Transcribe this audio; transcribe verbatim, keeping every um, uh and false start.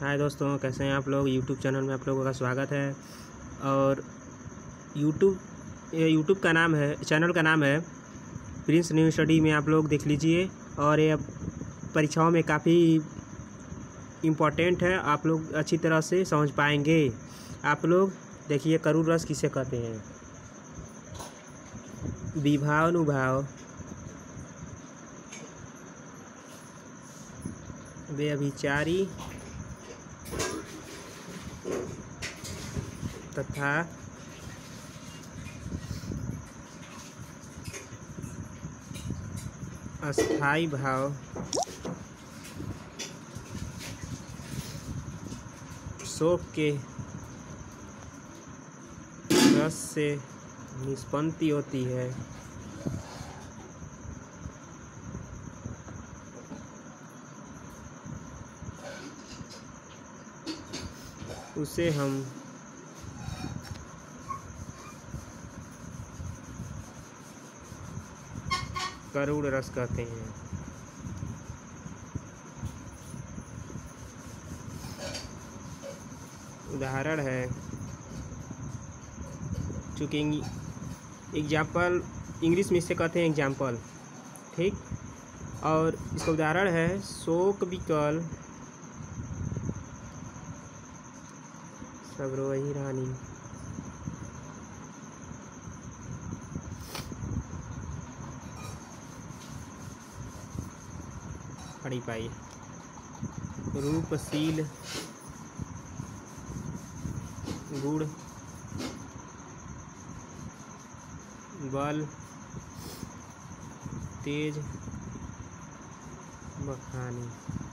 हाय दोस्तों, कैसे हैं आप लोग। यूट्यूब चैनल में आप लोगों का स्वागत है। और यूट्यूब ये यूट्यूब का नाम है, चैनल का नाम है प्रिंस न्यू स्टडी में आप लोग देख लीजिए। और ये परीक्षाओं में काफ़ी इम्पोर्टेंट है, आप लोग अच्छी तरह से समझ पाएंगे। आप लोग देखिए, करूर रस किसे कहते हैं। विभाव अनुभाव, व्यभिचारी तथा अस्थाई भाव शोक के रस से निष्पत्ति होती है। उसे हम करुण रस कहते हैं। उदाहरण है, चूँकि एग्जाम्पल इंग्लिश में इसे कहते हैं एग्जाम्पल, ठीक। और इसका उदाहरण है शोक विकल सगरोही रानी। पढ़ी पाई रूपशील गुड़ बल तेज बखानी।